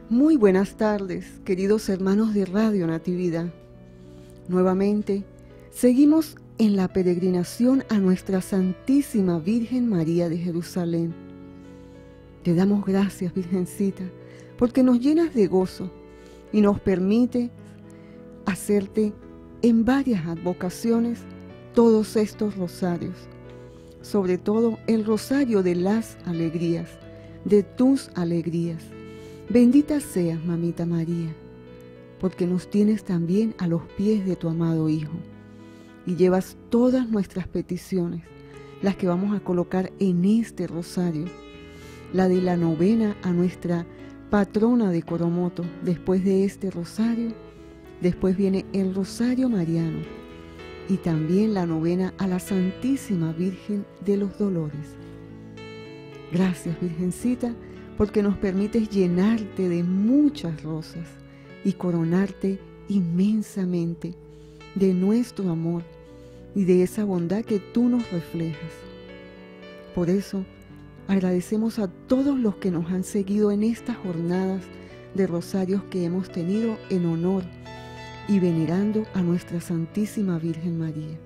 Muy buenas tardes, queridos hermanos de Radio Natividad. Nuevamente, seguimos en la peregrinación a nuestra Santísima Virgen María de Jerusalén. Te damos gracias, Virgencita, porque nos llenas de gozo y nos permite hacerte en varias advocaciones todos estos rosarios, sobre todo el rosario de las alegrías, de tus alegrías. Bendita seas, Mamita María, porque nos tienes también a los pies de tu amado Hijo y llevas todas nuestras peticiones, las que vamos a colocar en este rosario, la de la novena a nuestra patrona de Coromoto. Después de este rosario, después viene el rosario mariano y también la novena a la Santísima Virgen de los Dolores. Gracias, Virgencita, porque nos permites llenarte de muchas rosas y coronarte inmensamente de nuestro amor y de esa bondad que tú nos reflejas. Por eso, agradecemos a todos los que nos han seguido en estas jornadas de rosarios que hemos tenido en honor y venerando a nuestra Santísima Virgen María.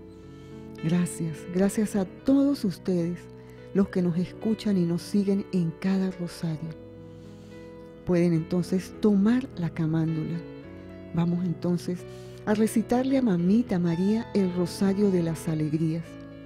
Gracias a todos ustedes, los que nos escuchan y nos siguen en cada rosario. Pueden entonces tomar la camándula. Vamos entonces a recitarle a Mamita María el rosario de las alegrías,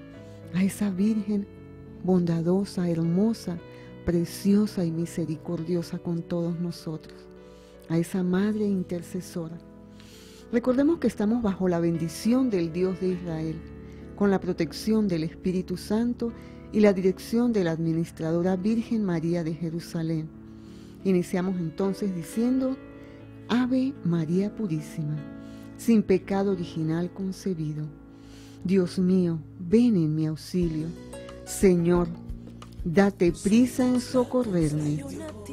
a esa Virgen bondadosa, hermosa, preciosa y misericordiosa con todos nosotros, a esa Madre intercesora. Recordemos que estamos bajo la bendición del Dios de Israel, con la protección del Espíritu Santo y la dirección de la Administradora Virgen María de Jerusalén. Iniciamos entonces diciendo: Ave María Purísima, sin pecado original concebido. Dios mío, ven en mi auxilio. Señor, date prisa en socorrerme.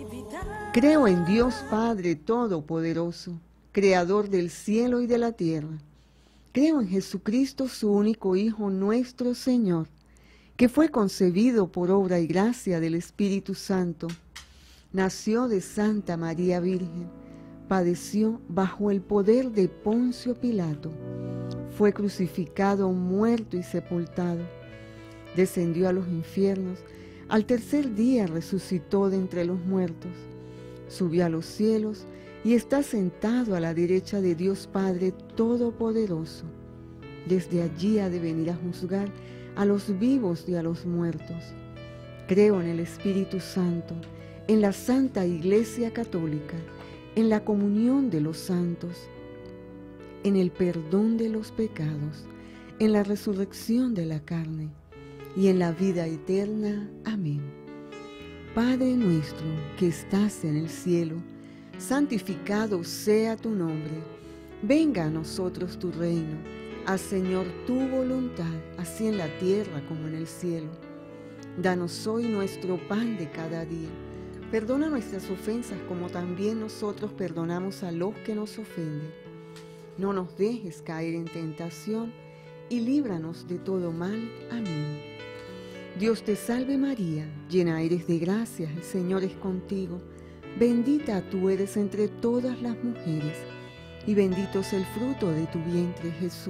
Creo en Dios Padre Todopoderoso, Creador del cielo y de la tierra. Creo en Jesucristo, su único Hijo, nuestro Señor, que fue concebido por obra y gracia del Espíritu Santo, nació de Santa María Virgen, padeció bajo el poder de Poncio Pilato, fue crucificado, muerto y sepultado, descendió a los infiernos, al tercer día resucitó de entre los muertos, subió a los cielos y está sentado a la derecha de Dios Padre Todopoderoso. Desde allí ha de venir a juzgar a los vivos y a los muertos. Creo en el Espíritu Santo, en la Santa Iglesia Católica, en la comunión de los santos, en el perdón de los pecados, en la resurrección de la carne y en la vida eterna. Amén. Padre nuestro que estás en el cielo, santificado sea tu nombre. Venga a nosotros tu reino. Haz, Señor, tu voluntad, así en la tierra como en el cielo. Danos hoy nuestro pan de cada día. Perdona nuestras ofensas como también nosotros perdonamos a los que nos ofenden. No nos dejes caer en tentación y líbranos de todo mal. Amén. Dios te salve María, llena eres de gracia, el Señor es contigo. Bendita tú eres entre todas las mujeres, y bendito es el fruto de tu vientre, Jesús.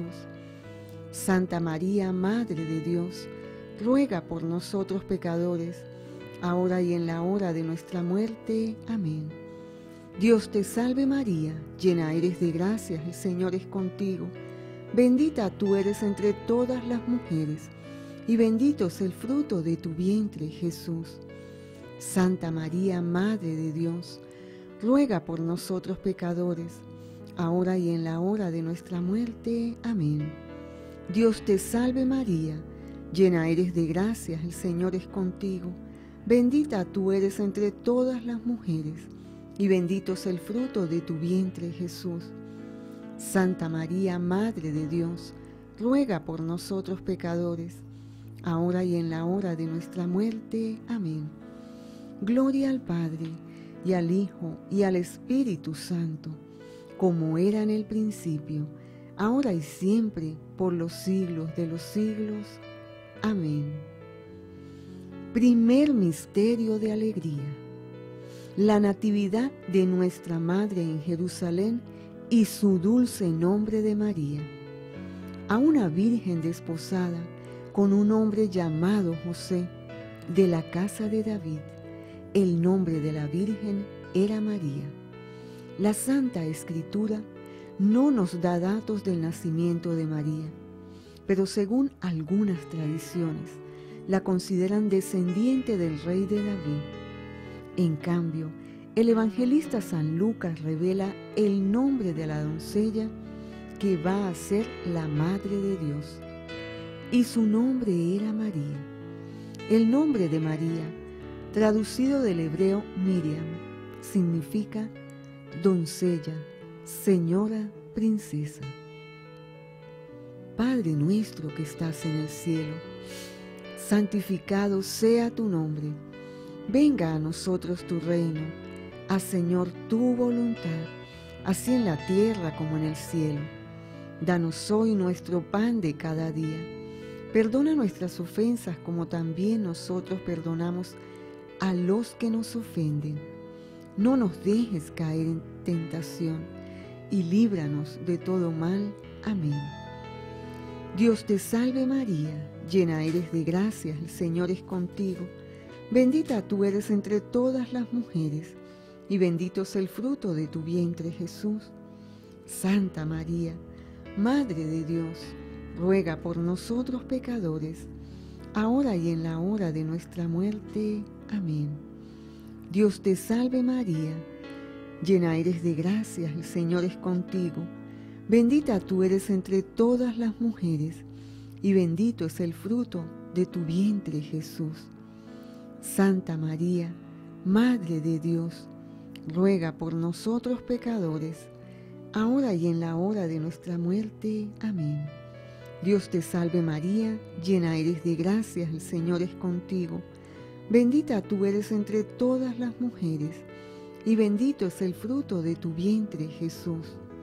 Santa María, Madre de Dios, ruega por nosotros pecadores, ahora y en la hora de nuestra muerte. Amén. Dios te salve María, llena eres de gracia, el Señor es contigo. Bendita tú eres entre todas las mujeres, y bendito es el fruto de tu vientre, Jesús. Santa María, Madre de Dios, ruega por nosotros pecadores, ahora y en la hora de nuestra muerte. Amén. Dios te salve María, llena eres de gracia, el Señor es contigo. Bendita tú eres entre todas las mujeres, y bendito es el fruto de tu vientre, Jesús. Santa María, Madre de Dios, ruega por nosotros pecadores, ahora y en la hora de nuestra muerte. Amén. Gloria al Padre, y al Hijo, y al Espíritu Santo, como era en el principio, ahora y siempre, por los siglos de los siglos. Amén. Primer misterio de alegría. la natividad de nuestra Madre en Jerusalén y su dulce nombre de María. A una virgen desposada con un hombre llamado José, de la casa de David. El nombre de la virgen era María. La Santa Escritura no nos da datos del nacimiento de María, pero según algunas tradiciones, la consideran descendiente del rey de David. En cambio, el evangelista San Lucas revela el nombre de la doncella que va a ser la Madre de Dios, y su nombre era María. El nombre de María, traducido del hebreo Miriam, significa doncella, señora, princesa. Padre nuestro que estás en el cielo, santificado sea tu nombre. Venga a nosotros tu reino. Haz, Señor, tu voluntad, así en la tierra como en el cielo. Danos hoy nuestro pan de cada día. Perdona nuestras ofensas como también nosotros perdonamos a los que nos ofenden. No nos dejes caer en tentación y líbranos de todo mal. Amén. Dios te salve María, llena eres de gracia, el Señor es contigo. Bendita tú eres entre todas las mujeres, y bendito es el fruto de tu vientre Jesús. Santa María, Madre de Dios, ruega por nosotros pecadores, ahora y en la hora de nuestra muerte. Amén. Dios te salve María, llena eres de gracia, el Señor es contigo. Bendita tú eres entre todas las mujeres, y bendito es el fruto de tu vientre Jesús. Santa María, Madre de Dios, ruega por nosotros pecadores, ahora y en la hora de nuestra muerte. Amén. Dios te salve María, llena eres de gracia, el Señor es contigo. Bendita tú eres entre todas las mujeres, y bendito es el fruto de tu vientre Jesús.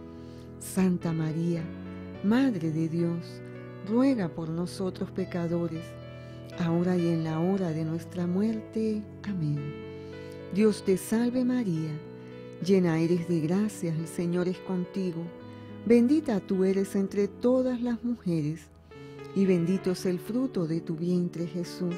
Santa María, Madre de Dios, ruega por nosotros pecadores, ahora y en la hora de nuestra muerte. Amén. Dios te salve María, llena eres de gracia, el Señor es contigo. Bendita tú eres entre todas las mujeres, y bendito es el fruto de tu vientre Jesús.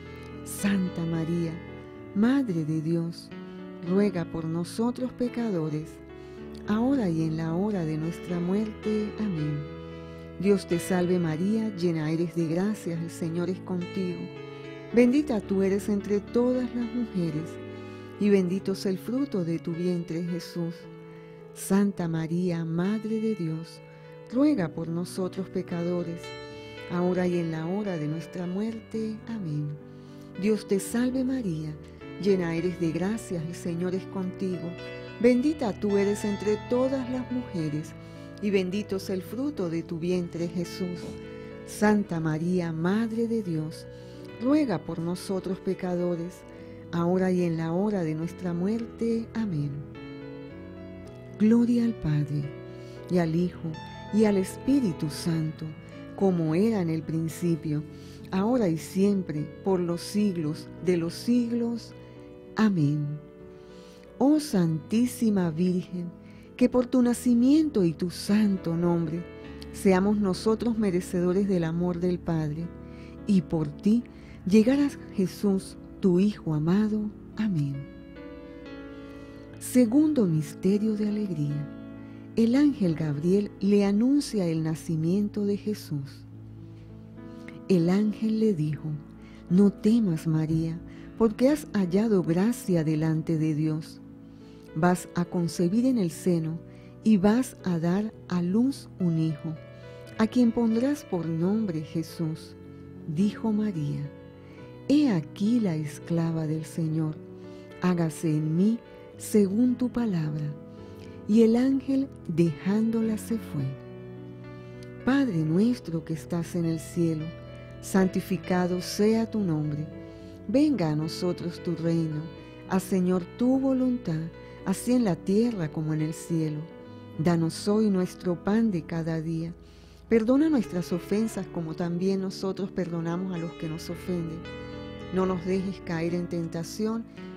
Santa María, Madre de Dios, ruega por nosotros pecadores, ahora y en la hora de nuestra muerte. Amén. Dios te salve María, llena eres de gracia, el Señor es contigo. Bendita tú eres entre todas las mujeres, y bendito es el fruto de tu vientre Jesús. Santa María, Madre de Dios, ruega por nosotros pecadores, ahora y en la hora de nuestra muerte. Amén. Dios te salve María, llena eres de gracia, el Señor es contigo. Bendita tú eres entre todas las mujeres, y bendito es el fruto de tu vientre Jesús. Santa María, Madre de Dios, ruega por nosotros pecadores, ahora y en la hora de nuestra muerte. Amén. Gloria al Padre, y al Hijo, y al Espíritu Santo, como era en el principio, ahora y siempre, por los siglos de los siglos. Amén. Oh Santísima Virgen, que por tu nacimiento y tu santo nombre seamos nosotros merecedores del amor del Padre, y por ti llegar a Jesús, tu Hijo amado. Amén. Segundo misterio de alegría. El ángel Gabriel le anuncia el nacimiento de Jesús. El ángel le dijo: no temas, María, porque has hallado gracia delante de Dios. Vas a concebir en el seno y vas a dar a luz un hijo, a quien pondrás por nombre Jesús. Dijo María: he aquí la esclava del Señor, hágase en mí según tu palabra. Y el ángel, dejándola, se fue. Padre nuestro que estás en el cielo, santificado sea tu nombre. Venga a nosotros tu reino. Haz, Señor, tu voluntad, así en la tierra como en el cielo. Danos hoy nuestro pan de cada día. Perdona nuestras ofensas como también nosotros perdonamos a los que nos ofenden. No nos dejes caer en tentación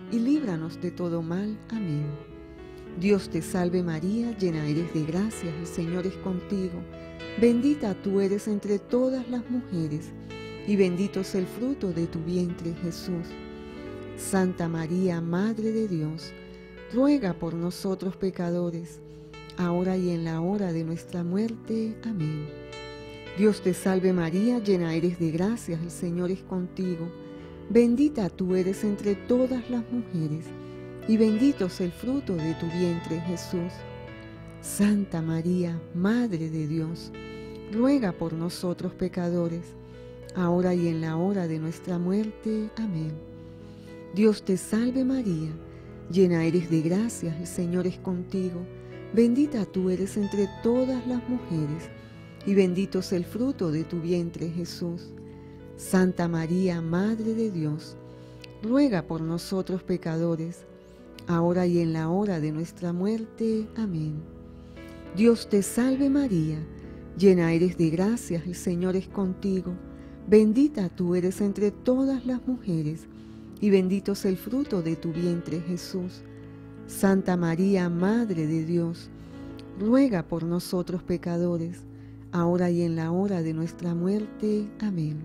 y líbranos de todo mal. Amén. Dios te salve María, llena eres de gracia, el Señor es contigo. Bendita tú eres entre todas las mujeres, y bendito es el fruto de tu vientre, Jesús. Santa María, Madre de Dios, ruega por nosotros pecadores, ahora y en la hora de nuestra muerte. Amén. Dios te salve María, llena eres de gracia, el Señor es contigo. Bendita tú eres entre todas las mujeres, y bendito es el fruto de tu vientre, Jesús. Santa María, Madre de Dios, ruega por nosotros pecadores, ahora y en la hora de nuestra muerte. Amén. Dios te salve María, llena eres de gracia, el Señor es contigo. Bendita tú eres entre todas las mujeres, y bendito es el fruto de tu vientre, Jesús. Santa María, Madre de Dios, ruega por nosotros pecadores, ahora y en la hora de nuestra muerte. Amén. Dios te salve María, llena eres de gracia, el Señor es contigo. Bendita tú eres entre todas las mujeres, y bendito es el fruto de tu vientre, Jesús. Santa María, Madre de Dios, ruega por nosotros pecadores, ahora y en la hora de nuestra muerte. Amén.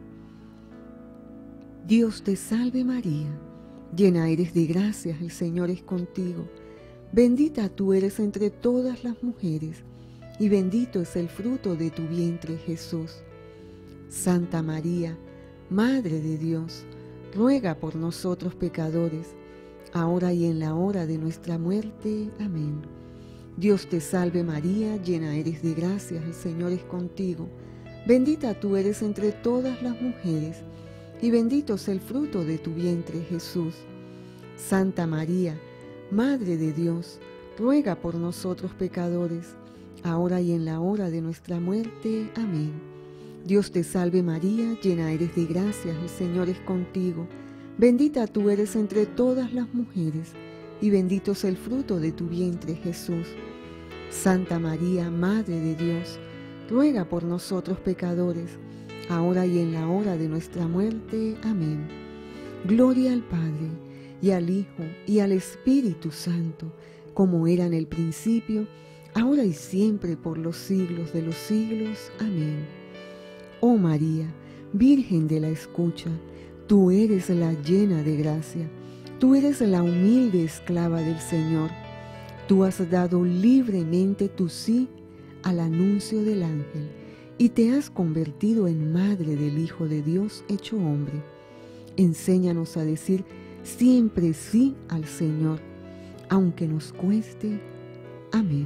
Dios te salve María, llena eres de gracia, el Señor es contigo. Bendita tú eres entre todas las mujeres, y bendito es el fruto de tu vientre, Jesús. Santa María, Madre de Dios, ruega por nosotros pecadores, ahora y en la hora de nuestra muerte. Amén. Dios te salve María, llena eres de gracia, el Señor es contigo. Bendita tú eres entre todas las mujeres, y bendito es el fruto de tu vientre, Jesús. Santa María, Madre de Dios, ruega por nosotros pecadores, ahora y en la hora de nuestra muerte. Amén. Dios te salve María, llena eres de gracia, el Señor es contigo. Bendita tú eres entre todas las mujeres, y bendito es el fruto de tu vientre, Jesús. Santa María, Madre de Dios, ruega por nosotros pecadores, ahora y en la hora de nuestra muerte. Amén. Gloria al Padre, y al Hijo, y al Espíritu Santo, como era en el principio, ahora y siempre, por los siglos de los siglos. Amén. Oh María, Virgen de la escucha, tú eres la llena de gracia, tú eres la humilde esclava del Señor. Tú has dado libremente tu sí al anuncio del ángel, y te has convertido en madre del Hijo de Dios hecho hombre. Enséñanos a decir siempre sí al Señor, aunque nos cueste. Amén.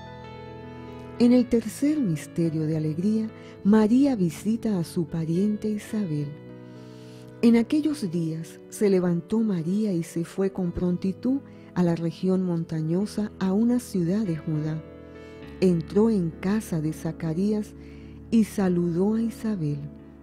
En el tercer misterio de alegría, María visita a su pariente Isabel. En aquellos días se levantó María y se fue con prontitud a la región montañosa, a una ciudad de Judá. Entró en casa de Zacarías y saludó a Isabel.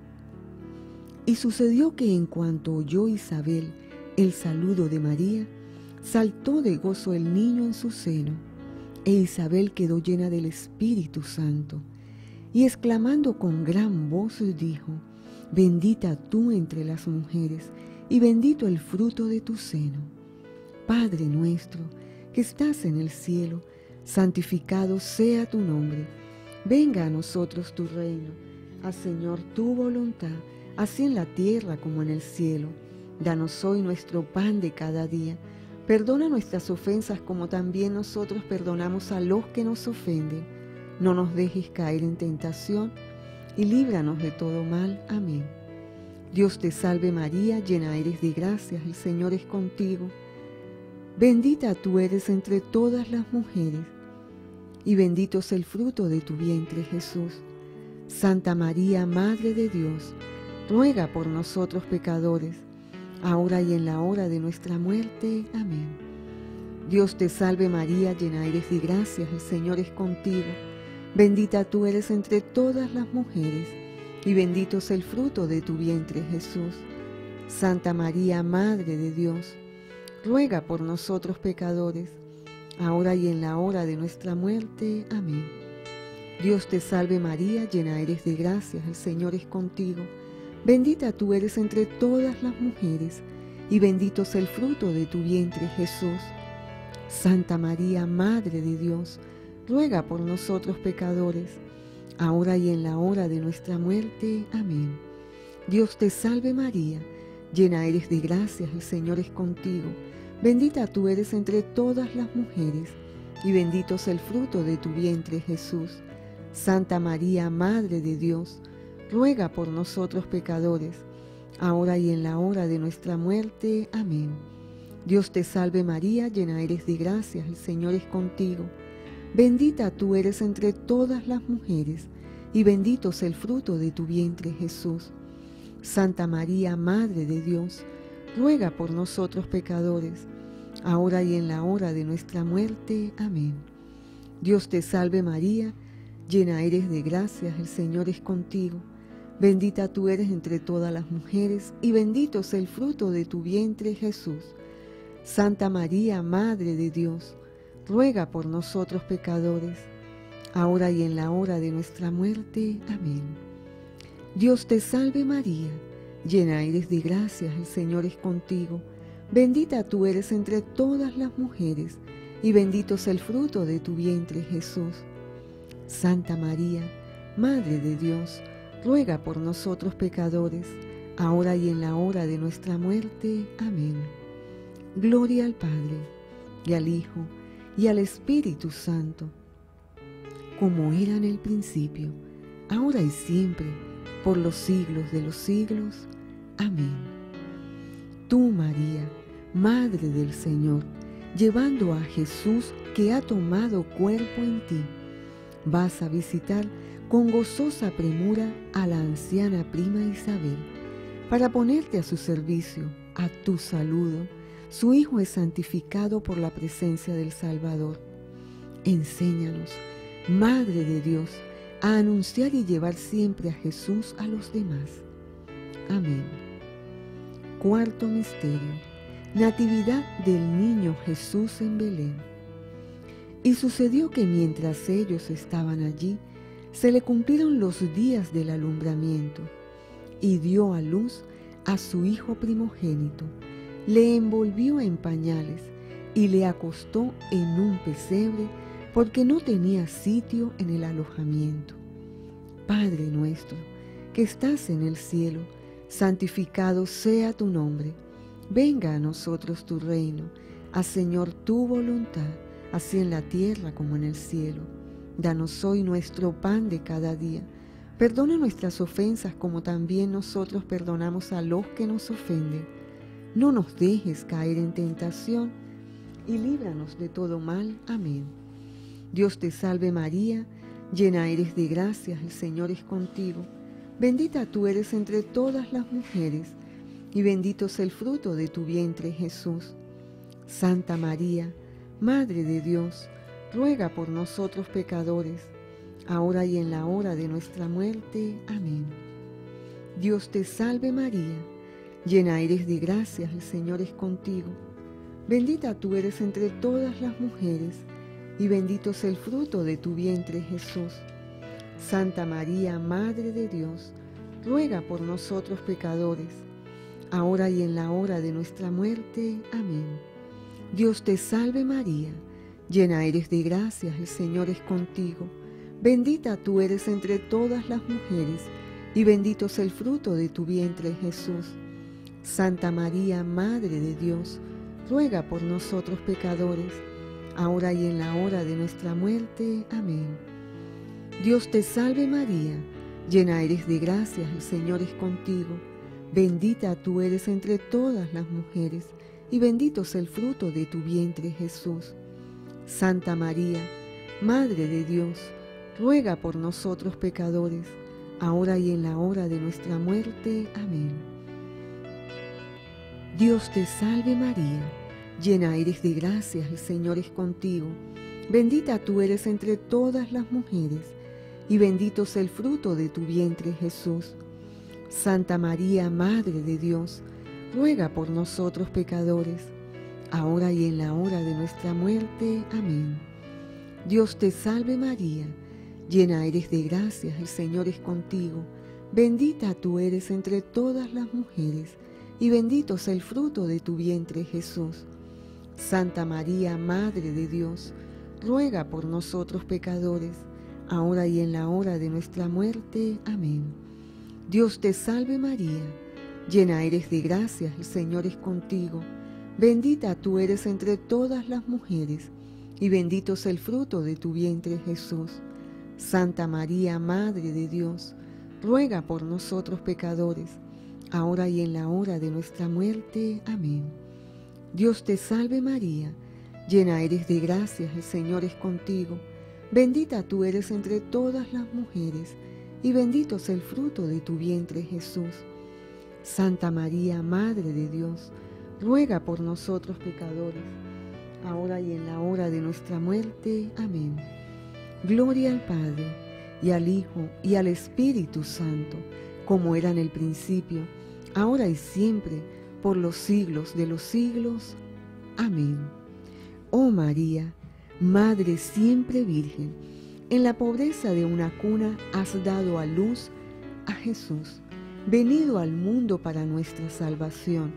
Y sucedió que en cuanto oyó Isabel el saludo de María, saltó de gozo el niño en su seno, e Isabel quedó llena del Espíritu Santo, y exclamando con gran voz dijo: Bendita tú entre las mujeres, y bendito el fruto de tu seno. Padre nuestro, que estás en el cielo, santificado sea tu nombre. Venga a nosotros tu reino. Haz, Señor, tu voluntad, así en la tierra como en el cielo. Danos hoy nuestro pan de cada día. Perdona nuestras ofensas como también nosotros perdonamos a los que nos ofenden. No nos dejes caer en tentación y líbranos de todo mal. Amén. Dios te salve María, llena eres de gracia, el Señor es contigo. Bendita tú eres entre todas las mujeres, y bendito es el fruto de tu vientre, Jesús. Santa María, Madre de Dios, ruega por nosotros pecadores, ahora y en la hora de nuestra muerte. Amén. Dios te salve María, llena eres de gracia, el Señor es contigo. Bendita tú eres entre todas las mujeres, y bendito es el fruto de tu vientre, Jesús. Santa María, Madre de Dios, ruega por nosotros pecadores, ahora y en la hora de nuestra muerte. Amén. Dios te salve María, llena eres de gracia, el Señor es contigo. Bendita tú eres entre todas las mujeres, y bendito es el fruto de tu vientre, Jesús. Santa María, Madre de Dios, ruega por nosotros pecadores, ahora y en la hora de nuestra muerte. Amén. Dios te salve María, llena eres de gracia, el Señor es contigo. Bendita tú eres entre todas las mujeres, y bendito es el fruto de tu vientre, Jesús. Santa María, Madre de Dios, ruega por nosotros pecadores, ahora y en la hora de nuestra muerte. Amén. Dios te salve María, llena eres de gracia, el Señor es contigo. Bendita tú eres entre todas las mujeres, y bendito es el fruto de tu vientre, Jesús. Santa María, Madre de Dios, ruega por nosotros pecadores, ahora y en la hora de nuestra muerte. Amén. Dios te salve María, llena eres de gracia, el Señor es contigo. Bendita tú eres entre todas las mujeres, y bendito es el fruto de tu vientre, Jesús. Santa María, Madre de Dios, ruega por nosotros pecadores, ahora y en la hora de nuestra muerte. Amén. Dios te salve María, llena eres de gracia, el Señor es contigo. Bendita tú eres entre todas las mujeres, y bendito es el fruto de tu vientre, Jesús. Santa María, Madre de Dios, ruega por nosotros pecadores, ahora y en la hora de nuestra muerte. Amén. Gloria al Padre, y al Hijo, y al Espíritu Santo, como era en el principio, ahora y siempre, por los siglos de los siglos. Amén. Tú, María, Madre del Señor, llevando a Jesús que ha tomado cuerpo en ti, vas a visitar con gozosa premura a la anciana prima Isabel, para ponerte a su servicio, a tu saludo. Su Hijo es santificado por la presencia del Salvador. Enséñanos, Madre de Dios, a anunciar y llevar siempre a Jesús a los demás. Amén. Cuarto misterio: Natividad del niño Jesús en Belén. Y sucedió que mientras ellos estaban allí, se le cumplieron los días del alumbramiento, y dio a luz a su hijo primogénito. Le envolvió en pañales y le acostó en un pesebre, porque no tenía sitio en el alojamiento. Padre nuestro, que estás en el cielo, santificado sea tu nombre. Venga a nosotros tu reino. Haz, Señor, tu voluntad, así en la tierra como en el cielo. Danos hoy nuestro pan de cada día. Perdona nuestras ofensas como también nosotros perdonamos a los que nos ofenden. No nos dejes caer en tentación y líbranos de todo mal. Amén. Dios te salve María, llena eres de gracia, el Señor es contigo. Bendita tú eres entre todas las mujeres, y bendito es el fruto de tu vientre, Jesús. Santa María, Madre de Dios, ruega por nosotros pecadores, ahora y en la hora de nuestra muerte. Amén. Dios te salve María, llena eres de gracia, el Señor es contigo. Bendita tú eres entre todas las mujeres, y bendito es el fruto de tu vientre, Jesús. Santa María, Madre de Dios, ruega por nosotros pecadores, ahora y en la hora de nuestra muerte. Amén. Dios te salve María, llena eres de gracia, el Señor es contigo. Bendita tú eres entre todas las mujeres, y bendito es el fruto de tu vientre, Jesús. Santa María, Madre de Dios, ruega por nosotros pecadores, ahora y en la hora de nuestra muerte. Amén. Dios te salve María, llena eres de gracia, el Señor es contigo. Bendita tú eres entre todas las mujeres, y bendito es el fruto de tu vientre, Jesús. Santa María, Madre de Dios, ruega por nosotros pecadores, ahora y en la hora de nuestra muerte. Amén. Dios te salve María, llena eres de gracia, el Señor es contigo. Bendita tú eres entre todas las mujeres, y bendito es el fruto de tu vientre, Jesús. Santa María, Madre de Dios, ruega por nosotros pecadores, ahora y en la hora de nuestra muerte. Amén. Dios te salve María, llena eres de gracia, el Señor es contigo. Bendita tú eres entre todas las mujeres, y bendito es el fruto de tu vientre, Jesús. Santa María, Madre de Dios, ruega por nosotros pecadores, ahora y en la hora de nuestra muerte. Amén. Dios te salve María, llena eres de gracia, el Señor es contigo. Bendita tú eres entre todas las mujeres, y bendito es el fruto de tu vientre, Jesús. Santa María, Madre de Dios, ruega por nosotros pecadores, ahora y en la hora de nuestra muerte. Amén. Dios te salve María, llena eres de gracia, el Señor es contigo. Bendita tú eres entre todas las mujeres, y bendito es el fruto de tu vientre, Jesús. Santa María, Madre de Dios, ruega por nosotros pecadores, ahora y en la hora de nuestra muerte. Amén. Gloria al Padre, y al Hijo, y al Espíritu Santo, como era en el principio, ahora y siempre, por los siglos de los siglos. Amén. Oh María, Madre siempre Virgen, en la pobreza de una cuna has dado a luz a Jesús, venido al mundo para nuestra salvación.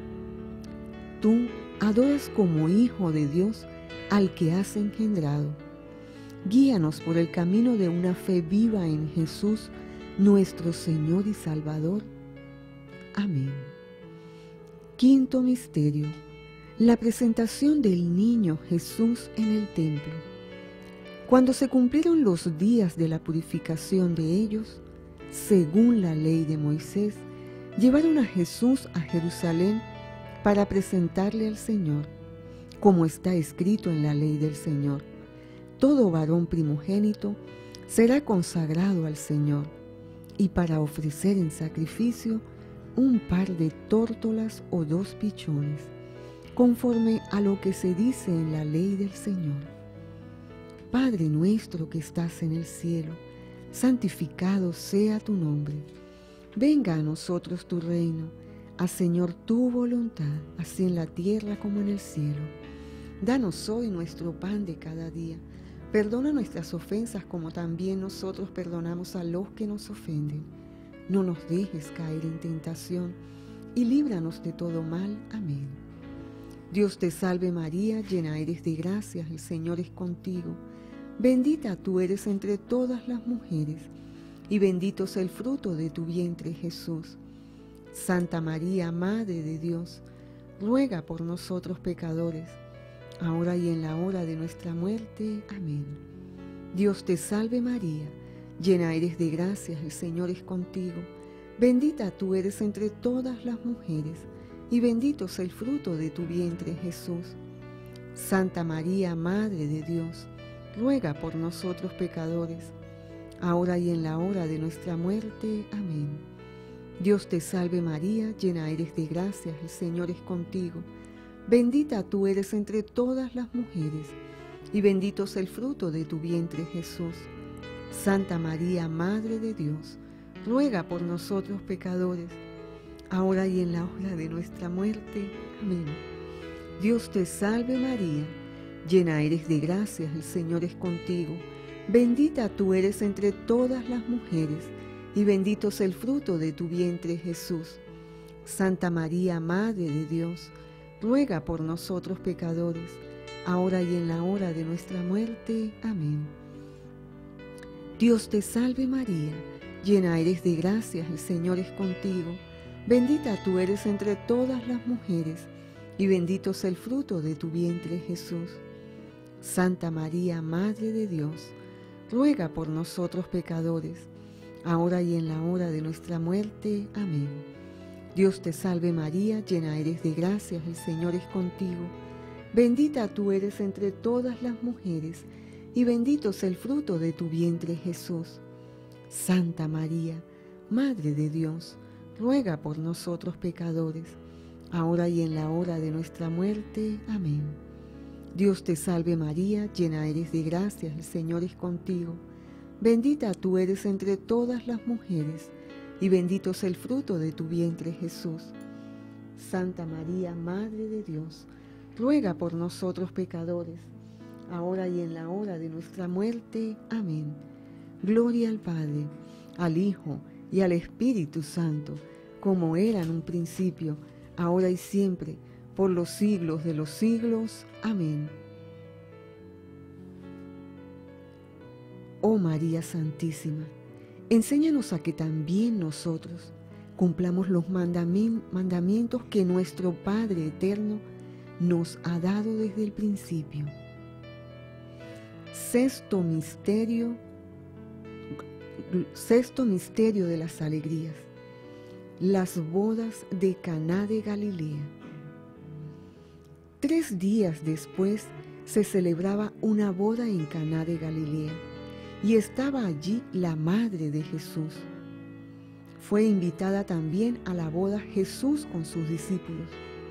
Tú adoras como Hijo de Dios al que has engendrado. Guíanos por el camino de una fe viva en Jesús, nuestro Señor y Salvador. Amén. Quinto misterio: la presentación del niño Jesús en el templo. Cuando se cumplieron los días de la purificación de ellos, según la ley de Moisés, llevaron a Jesús a Jerusalén para presentarle al Señor, como está escrito en la ley del Señor. Todo varón primogénito será consagrado al Señor, y para ofrecer en sacrificio un par de tórtolas o 2 pichones, conforme a lo que se dice en la ley del Señor. Padre nuestro que estás en el cielo, santificado sea tu nombre. Venga a nosotros tu reino, haz Señor tu voluntad, así en la tierra como en el cielo. Danos hoy nuestro pan de cada día. Perdona nuestras ofensas como también nosotros perdonamos a los que nos ofenden. No nos dejes caer en tentación y líbranos de todo mal. Amén. Dios te salve María, llena eres de gracia, el Señor es contigo. Bendita tú eres entre todas las mujeres, y bendito es el fruto de tu vientre, Jesús. Santa María, Madre de Dios, ruega por nosotros pecadores, ahora y en la hora de nuestra muerte. Amén. Dios te salve María, llena eres de gracia, el Señor es contigo. Bendita tú eres entre todas las mujeres, y bendito es el fruto de tu vientre, Jesús. Santa María, Madre de Dios, ruega por nosotros pecadores, ahora y en la hora de nuestra muerte. Amén. Dios te salve María, llena eres de gracia, el Señor es contigo. Bendita tú eres entre todas las mujeres, y bendito es el fruto de tu vientre, Jesús. Santa María, Madre de Dios, ruega por nosotros pecadores, ahora y en la hora de nuestra muerte. Amén. Dios te salve María, llena eres de gracia, el Señor es contigo. Bendita tú eres entre todas las mujeres, y bendito es el fruto de tu vientre, Jesús. Santa María, Madre de Dios, ruega por nosotros pecadores, ahora y en la hora de nuestra muerte. Amén. Dios te salve María, llena eres de gracia, el Señor es contigo. Bendita tú eres entre todas las mujeres, y bendito es el fruto de tu vientre, Jesús. Santa María, Madre de Dios, ruega por nosotros pecadores, ahora y en la hora de nuestra muerte. Amén. Dios te salve María, llena eres de gracia, el Señor es contigo. Bendita tú eres entre todas las mujeres, y bendito es el fruto de tu vientre, Jesús. Santa María, Madre de Dios, ruega por nosotros pecadores, ahora y en la hora de nuestra muerte. Amén. Dios te salve María, llena eres de gracia, el Señor es contigo. Bendita tú eres entre todas las mujeres, y bendito es el fruto de tu vientre, Jesús. Santa María, Madre de Dios, ruega por nosotros pecadores, ahora y en la hora de nuestra muerte. Amén. Gloria al Padre, al Hijo y al Espíritu Santo, como era en un principio, ahora y siempre, por los siglos de los siglos. Amén. Oh María Santísima, enséñanos a que también nosotros cumplamos los mandamientos que nuestro Padre Eterno nos ha dado desde el principio. Sexto misterio de las alegrías, las bodas de Caná de Galilea. 3 días después se celebraba una boda en Caná de Galilea y estaba allí la madre de Jesús. Fue invitada también a la boda Jesús con sus discípulos.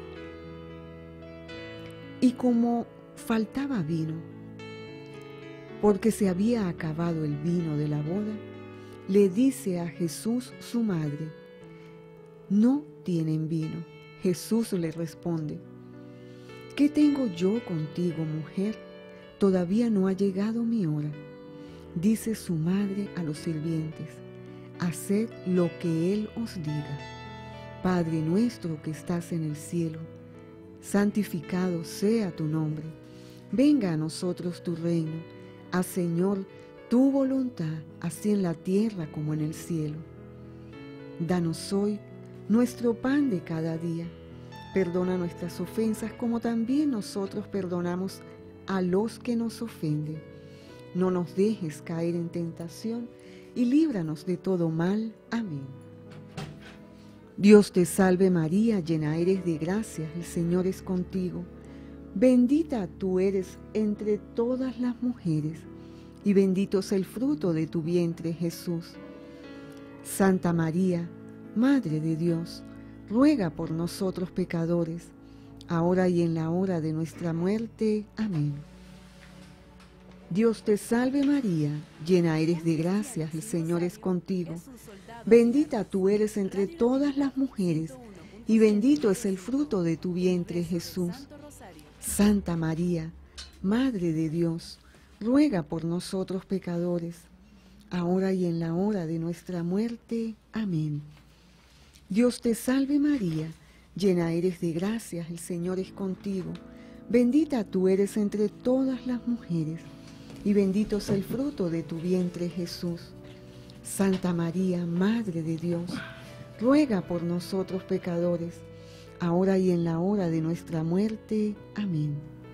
Y como faltaba vino, porque se había acabado el vino de la boda, le dice a Jesús su madre: «No tienen vino». Jesús le responde: «¿Qué tengo yo contigo, mujer? Todavía no ha llegado mi hora». Dice su madre a los sirvientes: «Haced lo que Él os diga. Padre nuestro que estás en el cielo, santificado sea tu nombre. Venga a nosotros tu reino. Haz, Señor, tu voluntad, así en la tierra como en el cielo. Danos hoy nuestro pan de cada día. Perdona nuestras ofensas como también nosotros perdonamos a los que nos ofenden. No nos dejes caer en tentación y líbranos de todo mal. Amén. Dios te salve María, llena eres de gracia, el Señor es contigo. Bendita tú eres entre todas las mujeres, y bendito es el fruto de tu vientre, Jesús. Santa María, Madre de Dios, ruega por nosotros pecadores, ahora y en la hora de nuestra muerte. Amén. Dios te salve María, llena eres de gracia, el Señor es contigo. Bendita tú eres entre todas las mujeres, y bendito es el fruto de tu vientre, Jesús. Santa María, Madre de Dios, ruega por nosotros pecadores, ahora y en la hora de nuestra muerte. Amén. Dios te salve María, llena eres de gracia, el Señor es contigo. Bendita tú eres entre todas las mujeres, y bendito es el fruto de tu vientre, Jesús. Santa María, Madre de Dios, ruega por nosotros pecadores, ahora y en la hora de nuestra muerte. Amén.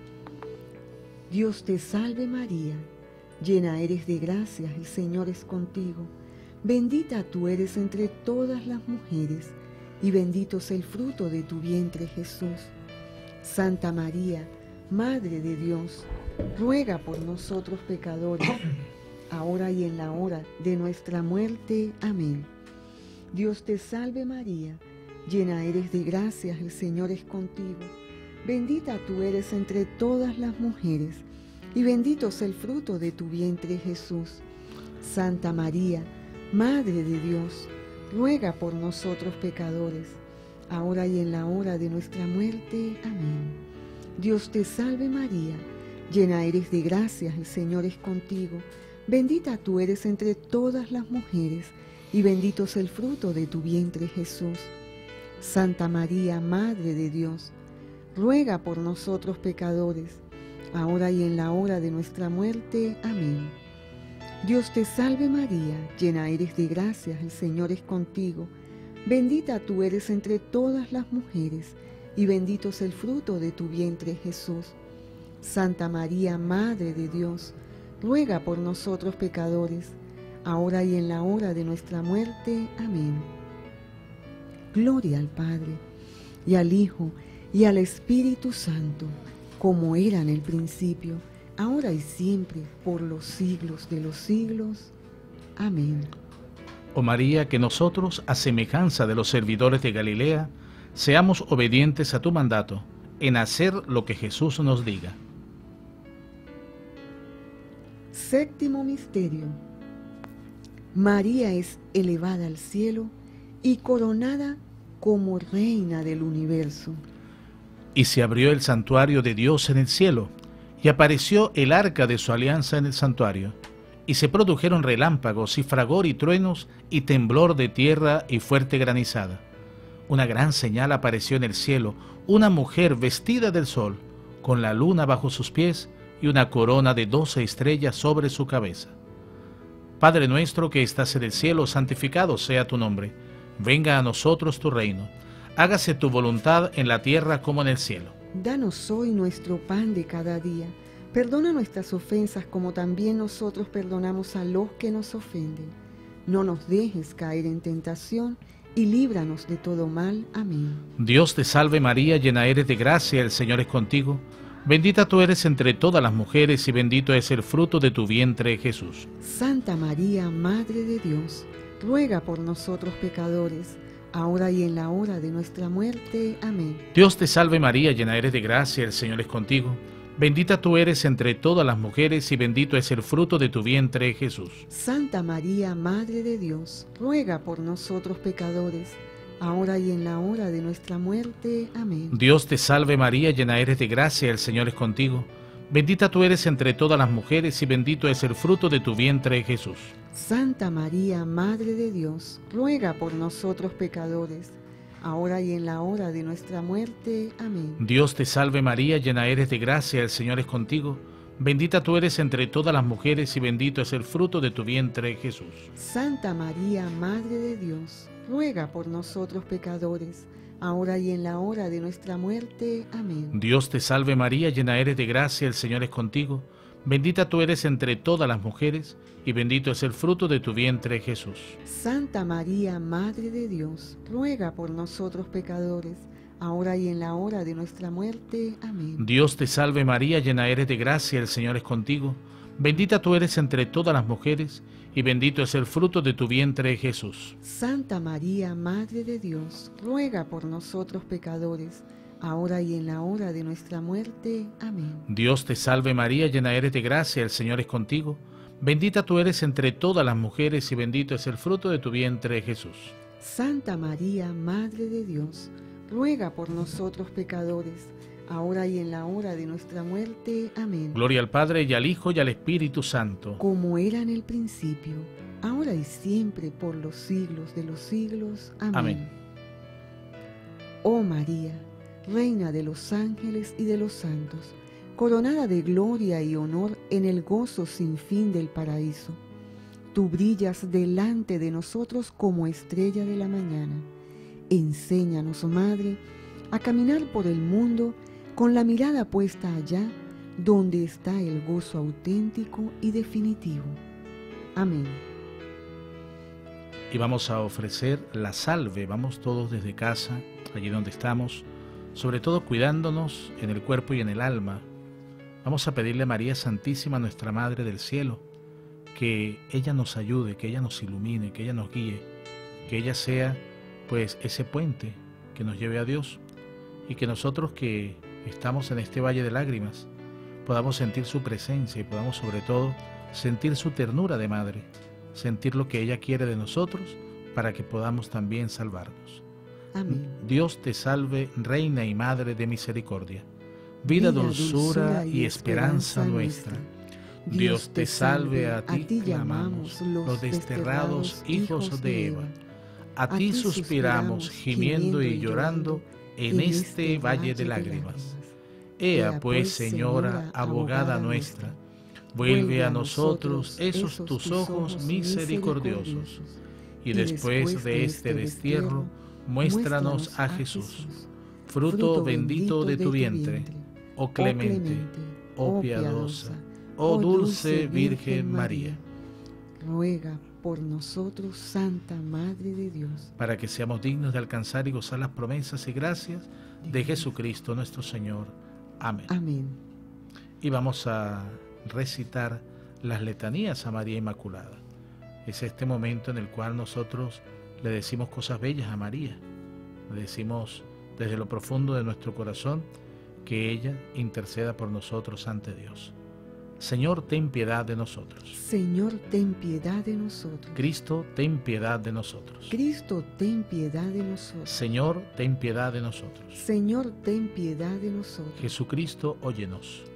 Dios te salve María, llena eres de gracia, el Señor es contigo. Bendita tú eres entre todas las mujeres, y bendito es el fruto de tu vientre, Jesús. Santa María, Madre de Dios, ruega por nosotros pecadores, ahora y en la hora de nuestra muerte. Amén. Dios te salve María, llena eres de gracia, el Señor es contigo. Bendita tú eres entre todas las mujeres, y bendito es el fruto de tu vientre, Jesús. Santa María, Madre de Dios, ruega por nosotros pecadores, ahora y en la hora de nuestra muerte. Amén. Dios te salve María, llena eres de gracia, el Señor es contigo. Bendita tú eres entre todas las mujeres, y bendito es el fruto de tu vientre, Jesús. Santa María, Madre de Dios, ruega por nosotros pecadores, ahora y en la hora de nuestra muerte. Amén. Dios te salve María, llena eres de gracia, el Señor es contigo. Bendita tú eres entre todas las mujeres, y bendito es el fruto de tu vientre, Jesús. Santa María, Madre de Dios, ruega por nosotros pecadores, ahora y en la hora de nuestra muerte. Amén. Gloria al Padre, y al Hijo, y al Espíritu Santo, como era en el principio, ahora y siempre, por los siglos de los siglos. Amén. Oh María, que nosotros, a semejanza de los servidores de Galilea, seamos obedientes a tu mandato, en hacer lo que Jesús nos diga. Séptimo misterio. María es elevada al cielo y coronada como reina del universo. Y se abrió el santuario de Dios en el cielo, y apareció el arca de su alianza en el santuario, y se produjeron relámpagos y fragor y truenos y temblor de tierra y fuerte granizada. una gran señal apareció en el cielo, una mujer vestida del sol, con la luna bajo sus pies y una corona de 12 estrellas sobre su cabeza. Padre nuestro que estás en el cielo, santificado sea tu nombre. Venga a nosotros tu reino. Hágase tu voluntad en la tierra como en el cielo. Danos hoy nuestro pan de cada día. Perdona nuestras ofensas como también nosotros perdonamos a los que nos ofenden. No nos dejes caer en tentación y líbranos de todo mal. Amén. Dios te salve María, llena eres de gracia, el Señor es contigo. Bendita tú eres entre todas las mujeres y bendito es el fruto de tu vientre, Jesús. Santa María, Madre de Dios, ruega por nosotros pecadores, ahora y en la hora de nuestra muerte. Amén. Dios te salve María, llena eres de gracia, el Señor es contigo. Bendita tú eres entre todas las mujeres y bendito es el fruto de tu vientre, Jesús. Santa María, Madre de Dios, ruega por nosotros pecadores, ahora y en la hora de nuestra muerte. Amén. Dios te salve María, llena eres de gracia, el Señor es contigo. Bendita tú eres entre todas las mujeres y bendito es el fruto de tu vientre, Jesús. Santa María, Madre de Dios, ruega por nosotros pecadores, ahora y en la hora de nuestra muerte. Amén. Dios te salve María, llena eres de gracia, el Señor es contigo. Bendita tú eres entre todas las mujeres y bendito es el fruto de tu vientre, Jesús. Santa María, Madre de Dios, ruega por nosotros pecadores, ahora y en la hora de nuestra muerte. Amén. Dios te salve María, llena eres de gracia, el Señor es contigo. Bendita tú eres entre todas las mujeres y bendito es el fruto de tu vientre, Jesús. Santa María, Madre de Dios, ruega por nosotros pecadores, ahora y en la hora de nuestra muerte. Amén. Dios te salve María, llena eres de gracia, el Señor es contigo. Bendita tú eres entre todas las mujeres y bendito es el fruto de tu vientre, Jesús. Santa María, Madre de Dios, ruega por nosotros pecadores, ahora y en la hora de nuestra muerte. Amén. Dios te salve María, llena eres de gracia, el Señor es contigo. Bendita tú eres entre todas las mujeres y bendito es el fruto de tu vientre, Jesús. Santa María, Madre de Dios, ruega por nosotros pecadores, ahora y en la hora de nuestra muerte. Amén. Gloria al Padre y al Hijo y al Espíritu Santo. Como era en el principio, ahora y siempre, por los siglos de los siglos. Amén. Amén. Oh María, Reina de los ángeles y de los santos, coronada de gloria y honor en el gozo sin fin del paraíso. Tú brillas delante de nosotros como estrella de la mañana. Enséñanos, Madre, a caminar por el mundo con la mirada puesta allá donde está el gozo auténtico y definitivo. Amén. Y vamos a ofrecer la salve, vamos todos desde casa, allí donde estamos, sobre todo cuidándonos en el cuerpo y en el alma. Vamos a pedirle a María Santísima, nuestra Madre del Cielo, que ella nos ayude, que ella nos ilumine, que ella nos guíe, que ella sea pues ese puente que nos lleve a Dios y que nosotros que estamos en este valle de lágrimas podamos sentir su presencia y podamos sobre todo sentir su ternura de madre, sentir lo que ella quiere de nosotros para que podamos también salvarnos. Amén. Dios te salve, Reina y Madre de misericordia, vida, dulzura y esperanza nuestra. Dios te salve, a ti clamamos, los desterrados hijos de Eva. A ti suspiramos, gimiendo y llorando, en este valle de lágrimas. Ea pues, Señora, abogada nuestra, vuelve a nosotros esos tus ojos misericordiosos, y después de este destierro, muéstranos a Jesús, fruto bendito de tu vientre, oh clemente, oh piadosa, oh dulce Virgen María. Ruega por nosotros, Santa Madre de Dios, para que seamos dignos de alcanzar y gozar las promesas y gracias de Jesucristo nuestro Señor. Amén. Amén. Y vamos a recitar las letanías a María Inmaculada. Es este momento en el cual nosotros le decimos cosas bellas a María. Le decimos desde lo profundo de nuestro corazón que ella interceda por nosotros ante Dios. Señor, ten piedad de nosotros. Señor, ten piedad de nosotros. Cristo, ten piedad de nosotros. Cristo, ten piedad de nosotros. Señor, ten piedad de nosotros. Señor, ten piedad de nosotros. Jesucristo, óyenos.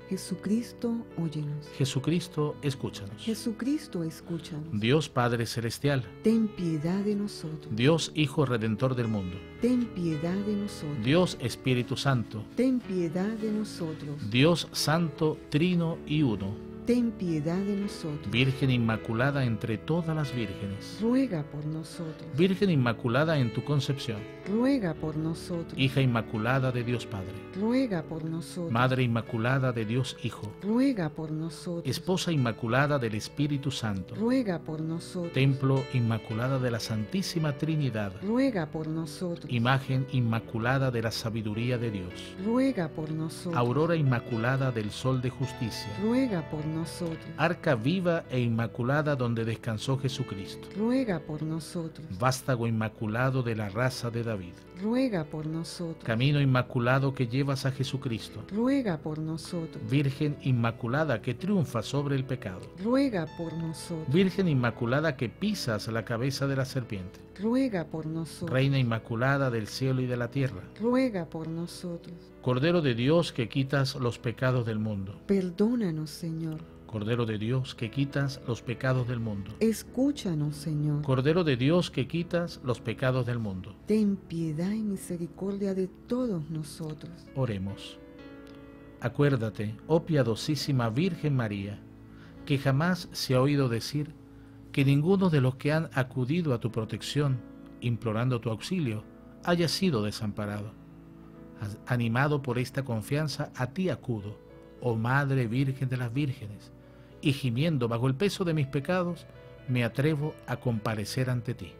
Jesucristo, óyenos. Jesucristo, escúchanos. Jesucristo, escúchanos. Dios Padre Celestial, ten piedad de nosotros. Dios Hijo Redentor del mundo, ten piedad de nosotros. Dios Espíritu Santo, ten piedad de nosotros. Dios Santo, Trino y Uno, ten piedad de nosotros. Virgen Inmaculada entre todas las vírgenes, ruega por nosotros. Virgen Inmaculada en tu concepción, ruega por nosotros. Hija Inmaculada de Dios Padre, ruega por nosotros. Madre Inmaculada de Dios Hijo, ruega por nosotros. Esposa Inmaculada del Espíritu Santo, ruega por nosotros. Templo Inmaculada de la Santísima Trinidad, ruega por nosotros. Imagen Inmaculada de la Sabiduría de Dios, ruega por nosotros. Aurora Inmaculada del Sol de Justicia, ruega por nosotros. Arca viva e inmaculada donde descansó Jesucristo, ruega por nosotros. Vástago inmaculado de la raza de David, ruega por nosotros. Camino inmaculado que llevas a Jesucristo, ruega por nosotros. Virgen Inmaculada que triunfa sobre el pecado, ruega por nosotros. Virgen Inmaculada que pisas la cabeza de la serpiente, ruega por nosotros. Reina Inmaculada del cielo y de la tierra, ruega por nosotros. Cordero de Dios que quitas los pecados del mundo, perdónanos, Señor. Cordero de Dios que quitas los pecados del mundo, escúchanos, Señor. Cordero de Dios que quitas los pecados del mundo, ten piedad y misericordia de todos nosotros. Oremos. Acuérdate, oh piadosísima Virgen María, que jamás se ha oído decir que ninguno de los que han acudido a tu protección, implorando tu auxilio, haya sido desamparado. Animado por esta confianza, a ti acudo, oh Madre Virgen de las Vírgenes, y gimiendo bajo el peso de mis pecados, me atrevo a comparecer ante ti.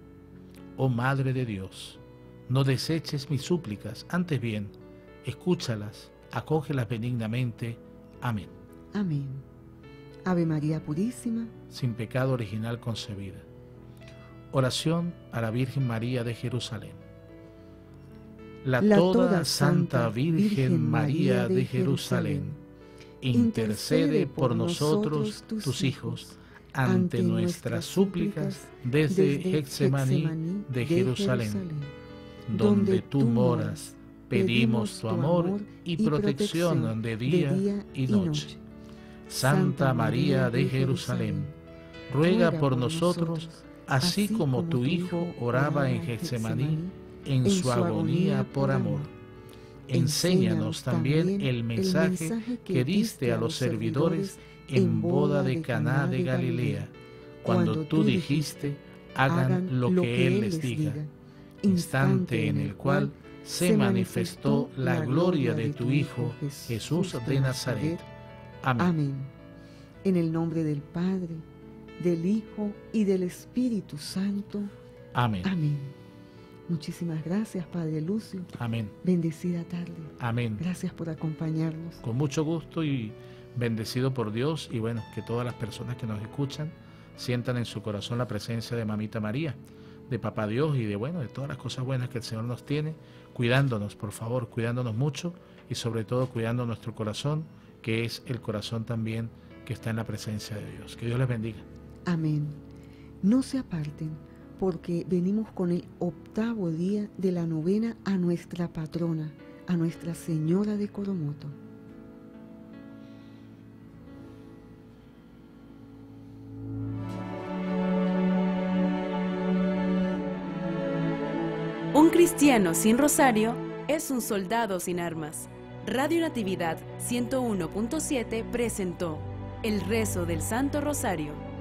Oh Madre de Dios, no deseches mis súplicas, antes bien, escúchalas, acógelas benignamente. Amén. Amén. Ave María Purísima, sin pecado original concebida. Oración a la Virgen María de Jerusalén. La toda Santa Virgen María de Jerusalén, intercede por nosotros, tus hijos, ante nuestras súplicas desde Getsemaní de Jerusalén, donde tú moras. Pedimos tu amor y protección de día y noche. Santa María de Jerusalén, ruega por nosotros, así como tu Hijo oraba en Getsemaní, en su agonía por amor. Enséñanos también el mensaje que diste a los servidores en boda de Caná de Galilea, cuando tú dijiste, hagan lo que Él les diga, instante en el cual se manifestó la gloria de tu Hijo, Jesús de Nazaret. Amén. Amén. En el nombre del Padre, del Hijo y del Espíritu Santo. Amén. Amén. Muchísimas gracias, Padre Lucio. Amén. Bendecida tarde. Amén. Gracias por acompañarnos. Con mucho gusto y bendecido por Dios, y bueno, que todas las personas que nos escuchan sientan en su corazón la presencia de Mamita María, de Papá Dios y de todas las cosas buenas que el Señor nos tiene, cuidándonos, por favor, cuidándonos mucho y sobre todo cuidando nuestro corazón, que es el corazón también que está en la presencia de Dios. Que Dios les bendiga. Amén. No se aparten, porque venimos con el 8º día de la novena a nuestra patrona, a Nuestra Señora de Coromoto. Un cristiano sin rosario es un soldado sin armas. Radio Natividad 101.7 presentó El Rezo del Santo Rosario.